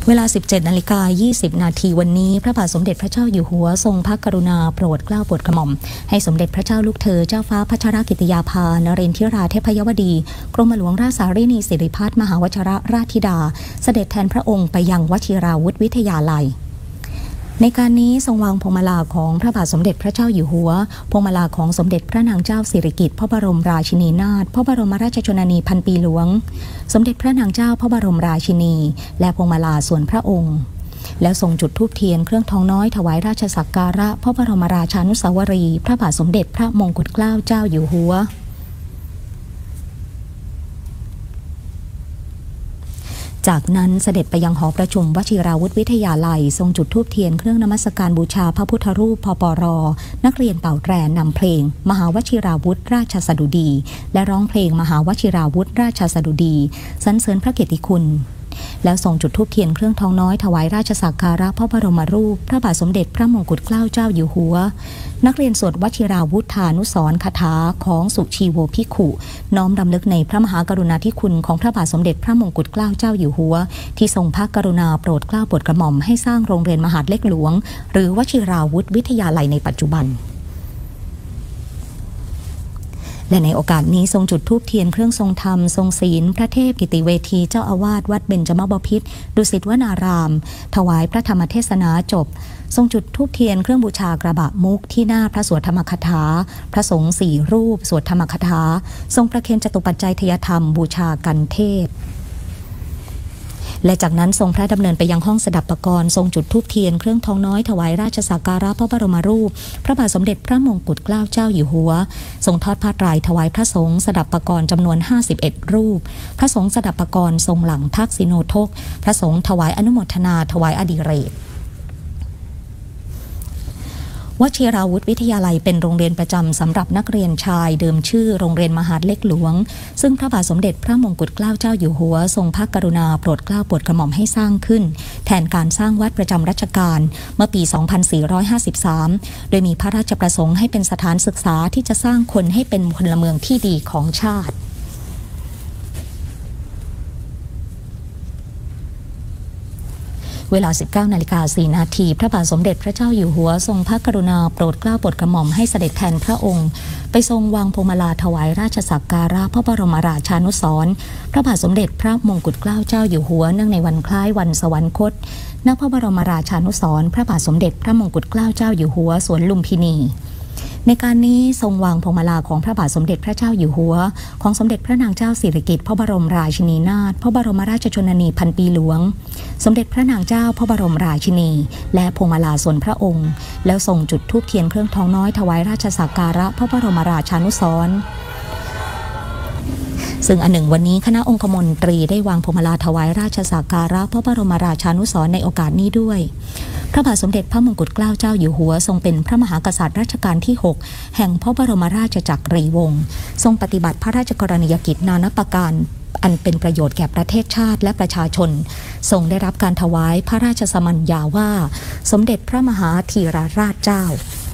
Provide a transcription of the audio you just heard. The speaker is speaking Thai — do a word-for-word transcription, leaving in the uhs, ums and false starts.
เวลา สิบเจ็ดนาฬิกายี่สิบนาทีวันนี้พระบาทสมเด็จพระเจ้าอยู่หัวทรงพระกรุณาโปรดเกล้าโปรดกระหม่อมให้สมเด็จพระเจ้าลูกเธอเจ้าฟ้าพัชรกิติยาภานเรนทิราเทพยวดีกรมหลวงราชสารีนีสิริพัฒน์มหาวชิรราชธิดาเสด็จแทนพระองค์ไปยังวชิราวุธวิทยาลัยในการนี้ทรงวางพวงมาลาของพระบาทสมเด็จพระเจ้าอยู่หัวพวงมาลาของสมเด็จพระนางเจ้าสิริกิติ์พระบรมราชินีนาถพระบรมราชชนนีพันปีหลวงสมเด็จพระนางเจ้าพระบรมราชินีและพวงมาลาส่วนพระองค์แล้วทรงจุดธูปเทียนเครื่องทองน้อยถวายราชสักการะพระบรมราชานุสาวรีย์พระบาทสมเด็จพระมงกุฎเกล้าเจ้าอยู่หัวจากนั้นเสด็จไปยังหอประชุมวชิราวุธวิทยาลัยทรงจุดธูปเทียนเครื่องนมัสการบูชาพระพุทธรูปพปร.นักเรียนเป่าแตรนำเพลงมหาวชิราวุธราชสดุดีและร้องเพลงมหาวชิราวุธราชสดุดีสรรเสริญพระเกียรติคุณแล้วทรงจุดธูปเทียนเครื่องทองน้อยถวายราชสักการะพระบรมรูปพระบาทสมเด็จพระมงกุฎเกล้าเจ้าอยู่หัวนักเรียนสวดวชิราวุธานุสรณ์คาถาของสุชีโวภิกขุน้อมรำลึกในพระมหากรุณาธิคุณของพระบาทสมเด็จพระมงกุฎเกล้าเจ้าอยู่หัวที่ทรงพระกรุณาโปรดเกล้าโปรดกระหม่อมให้สร้างโรงเรียนมหาดเล็กหลวงหรือวชิราวุธวิทยาลัยในปัจจุบันและในโอกาสนี้ทรงจุดธูปเทียนเครื่องทรงธรรมทรงศีลพระเทพกิติเวทีเจ้าอาวาสวัดเบญจมบพิตรดุสิตวนารามถวายพระธรรมเทศนาจบทรงจุดธูปเทียนเครื่องบูชากระบะมุกที่หน้าพระสวดธรรมคถาพระสงฆ์สี่รูปสวดธรรมคถาทรงประเคนจตุปัจจัยทยธรรมบูชากันเทศและจากนั้นทรงพระดำเนินไปยังห้องสดับปกรณ์ทรงจุดธูปเทียนเครื่องทองน้อยถวายราชสักการะพระบรมรูปพระบาทสมเด็จพระมงกุฎเกล้าเจ้าอยู่หัวทรงทอดผ้าไตรถวายพระสงฆ์สดับปกรณ์จำนวนห้าสิบเอ็ดรูปพระสงฆ์สดับปกรณ์ทรงหลังทักษิโนทกพระสงฆ์ถวายอนุโมทนาถวายอดิเรกวชิราวุธวิทยาลัยเป็นโรงเรียนประจำสำหรับนักเรียนชายเดิมชื่อโรงเรียนมหาดเล็กหลวงซึ่งพระบาทสมเด็จพระมงกุฎเกล้าเจ้าอยู่หัวทรงพระกรุณาโปรดเกล้าโปรดกระหม่อมให้สร้างขึ้นแทนการสร้างวัดประจำรัชกาลเมื่อปี สองพันสี่ร้อยห้าสิบสาม โดยมีพระราชประสงค์ให้เป็นสถานศึกษาที่จะสร้างคนให้เป็นพลเมืองที่ดีของชาติเวลา สิบเก้านาฬิกาสี่นาทีพระบาทสมเด็จพระเจ้าอยู่หัวทรงพระกรุณาโปรดเกล้าโปรดกระหม่อมให้เสด็จแทนพระองค์ไปทรงวางพวงมาลาถวายราชสักการะพระบรมราชานุสรณ์พระบาทสมเด็จพระมงกุฎเกล้าเจ้าอยู่หัวเนื่องในวันคล้ายวันสวรรคตณพระบรมราชานุสรณ์พระบาทสมเด็จพระมงกุฎเกล้าเจ้าอยู่หัวสวนลุมพินีในการนี้ทรงวางพวงมาลาของพระบาทสมเด็จพระเจ้าอยู่หัวของสมเด็จพระนางเจ้าสิริกิติ์พระบรมราชินีนาถพระบรมราชชนนีพันปีหลวงสมเด็จพระนางเจ้าพระบรมราชินีและพวงมาลาส่วนพระองค์แล้วทรงจุดธูปเทียนเครื่องทองน้อยถวายราชสักการะพระบรมราชานุสรณ์ซึ่งอันหนึ่งวันนี้คณะองคมนตรีได้วางพวงมาลาถวายราชสักการะพระบรมราชานุสรณ์ในโอกาสนี้ด้วยพระบาทสมเด็จพระมงกุฎเกล้าเจ้าอยู่หัวทรงเป็นพระมหากษัตริย์รัชกาลที่หกแห่งพระบรมราชจักรีวงศ์ทรงปฏิบัติพระราชกรณียกิจนานาประการอันเป็นประโยชน์แก่ประเทศชาติและประชาชนทรงได้รับการถวายพระราชสมัญญาว่าสมเด็จพระมหาธีรราชเจ้า